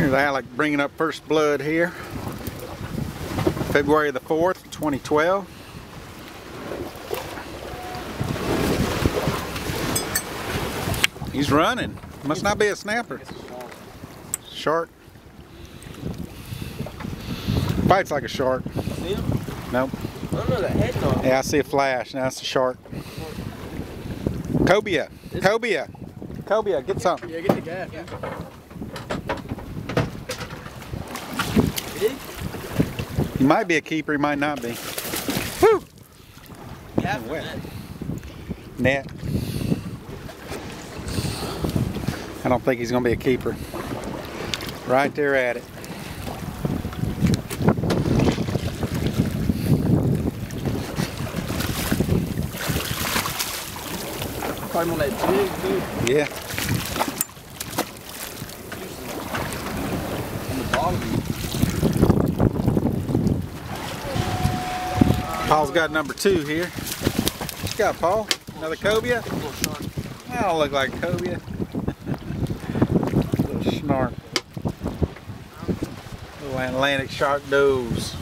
Here's Alec bringing up first blood here. February the 4th, 2012. He's running. Must not be a snapper. Shark. Fights like a shark. See him? Nope. I don't know, that head's on. Yeah, I see a flash. Now it's a shark. Cobia. Cobia. Cobia, get some. Yeah, get the gaff. Yeah. He might be a keeper, he might not be. Woo! Gaff Wet. Net. I don't think he's going to be a keeper. Right there at it. Probably on that jig, dude. Yeah. On the bottom. Paul's got number 2 here. What you got, Paul? Another cobia? That don't look like cobia. Little snark. Little Atlantic shark nose.